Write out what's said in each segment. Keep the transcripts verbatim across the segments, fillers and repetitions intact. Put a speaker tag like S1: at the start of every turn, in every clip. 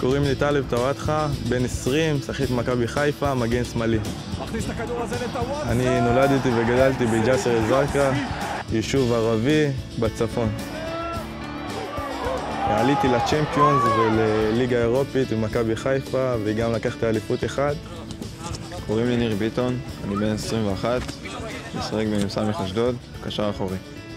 S1: קוראים לי טלב טוואטחה, בן עשרים, משחק במכבי חיפה, מגן שמאלי. אני נולדתי וגדלתי בג'סר א-זרקא, יישוב ערבי בצפון. עליתי לצ'מפיונס ולליגה האירופית במכבי חיפה וגם לקחתי אליפות אחד.
S2: קוראים לי ניר ביטון, אני בן עשרים ואחת, משחק במס"מ אשדוד, קשר אחורי.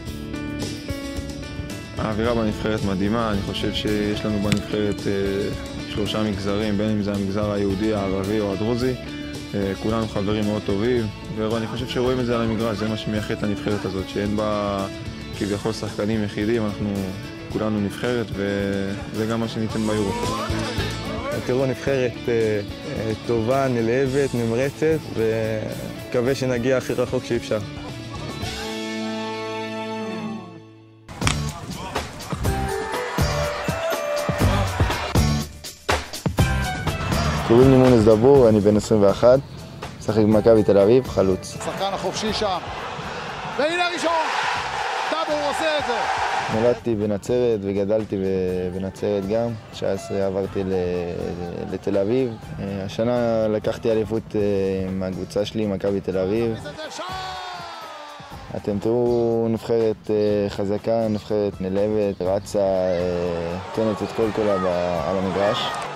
S2: האווירה בנבחרת מדהימה, אני חושב שיש לנו בנבחרת אה, שלושה מגזרים, בין אם זה המגזר היהודי, הערבי או הדרוזי. אה, כולנו חברים מאוד טובים, ואני חושב שרואים את זה על המגרש, זה מה שמייחד את הנבחרת הזאת, שאין בה כביכול שחקנים יחידים, אנחנו כולנו נבחרת, וזה גם מה שניתן ביורו.
S1: תראו, נבחרת אה, אה, טובה, נלהבת, נמרצת, ומקווה שנגיע הכי רחוק שאפשר.
S3: קוראים לי מונס דבור, אני בן עשרים ואחת, משחק במכבי תל אביב, חלוץ.
S4: שחקן החופשי שם, והנה הראשון! דבור עושה את זה!
S3: נולדתי בנצרת וגדלתי בנצרת גם. תשע עשרה עברתי לתל אביב. השנה לקחתי אליפות מהקבוצה שלי, מכבי תל אביב. אתם תראו נבחרת חזקה, נבחרת נלהבת, רצה, נותנת את כל כולה על המגרש.